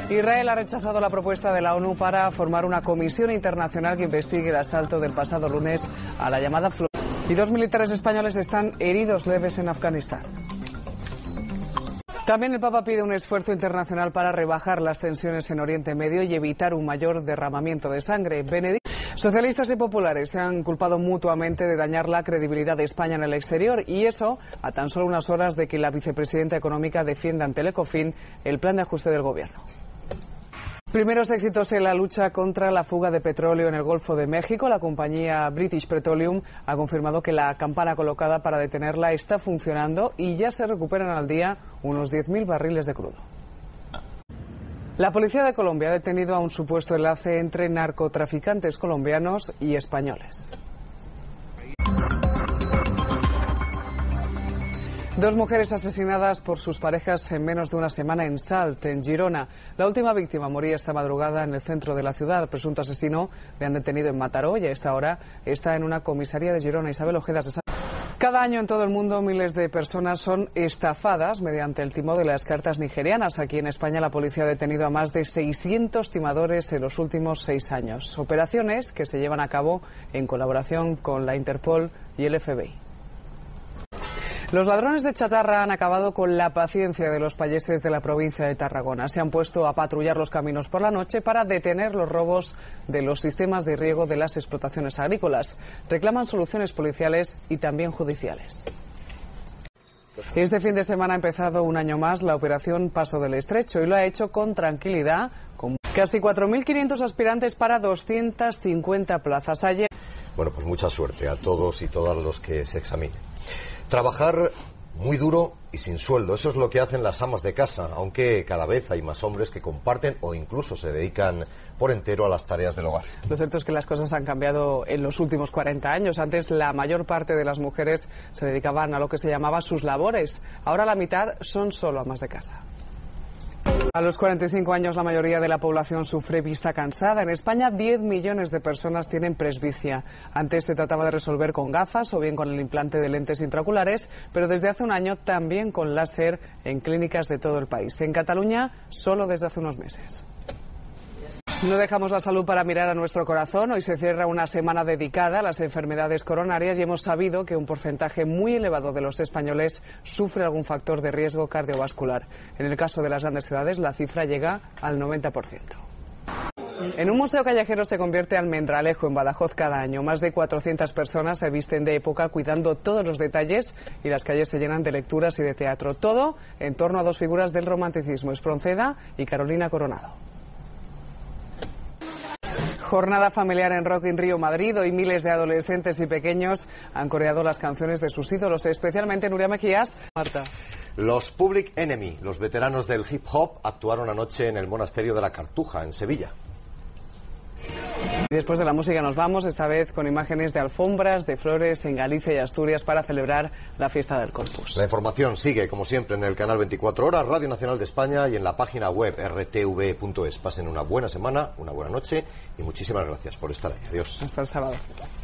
Israel ha rechazado la propuesta de la ONU para formar una comisión internacional que investigue el asalto del pasado lunes a la llamada Florida. Y 2 militares españoles están heridos leves en Afganistán. También el Papa pide un esfuerzo internacional para rebajar las tensiones en Oriente Medio y evitar un mayor derramamiento de sangre. Socialistas y populares se han culpado mutuamente de dañar la credibilidad de España en el exterior, y eso a tan solo unas horas de que la vicepresidenta económica defienda ante el Ecofin el plan de ajuste del gobierno. Primeros éxitos en la lucha contra la fuga de petróleo en el Golfo de México. La compañía British Petroleum ha confirmado que la campana colocada para detenerla está funcionando y ya se recuperan al día unos 10.000 barriles de crudo. La policía de Colombia ha detenido a un supuesto enlace entre narcotraficantes colombianos y españoles. 2 mujeres asesinadas por sus parejas en menos de una semana en Salt, en Girona. La última víctima moría esta madrugada en el centro de la ciudad. El presunto asesino le han detenido en Mataró y a esta hora está en una comisaría de Girona. Isabel Ojeda se sabe. Cada año en todo el mundo miles de personas son estafadas mediante el timo de las cartas nigerianas. Aquí en España la policía ha detenido a más de 600 timadores en los últimos 6 años. Operaciones que se llevan a cabo en colaboración con la Interpol y el FBI. Los ladrones de chatarra han acabado con la paciencia de los payeses de la provincia de Tarragona. Se han puesto a patrullar los caminos por la noche para detener los robos de los sistemas de riego de las explotaciones agrícolas. Reclaman soluciones policiales y también judiciales. Este fin de semana ha empezado un año más la operación Paso del Estrecho y lo ha hecho con tranquilidad, con casi 4.500 aspirantes para 250 plazas. Ayer. Bueno, pues mucha suerte a todos y todas los que se examinen. Trabajar muy duro y sin sueldo, eso es lo que hacen las amas de casa, aunque cada vez hay más hombres que comparten o incluso se dedican por entero a las tareas del hogar. Lo cierto es que las cosas han cambiado en los últimos 40 años. Antes la mayor parte de las mujeres se dedicaban a lo que se llamaba sus labores. Ahora la mitad son solo amas de casa. A los 45 años la mayoría de la población sufre vista cansada. En España 10 millones de personas tienen presbicia. Antes se trataba de resolver con gafas o bien con el implante de lentes intraoculares, pero desde hace un año también con láser en clínicas de todo el país. En Cataluña solo desde hace unos meses. No dejamos la salud para mirar a nuestro corazón. Hoy se cierra una semana dedicada a las enfermedades coronarias y hemos sabido que un porcentaje muy elevado de los españoles sufre algún factor de riesgo cardiovascular. En el caso de las grandes ciudades, la cifra llega al 90%. En un museo callejero se convierte Almendralejo en Badajoz cada año. Más de 400 personas se visten de época cuidando todos los detalles y las calles se llenan de lecturas y de teatro. Todo en torno a 2 figuras del romanticismo, Espronceda y Carolina Coronado. Jornada familiar en Rock in Rio Madrid. Hoy miles de adolescentes y pequeños han coreado las canciones de sus ídolos, especialmente Nuria Mejías. Marta. Los Public Enemy, los veteranos del hip hop, actuaron anoche en el monasterio de la Cartuja, en Sevilla. Y después de la música nos vamos, esta vez con imágenes de alfombras, de flores en Galicia y Asturias para celebrar la fiesta del Corpus. La información sigue, como siempre, en el canal 24 Horas, Radio Nacional de España y en la página web rtv.es. Pasen una buena semana, una buena noche y muchísimas gracias por estar ahí. Adiós. Hasta el sábado.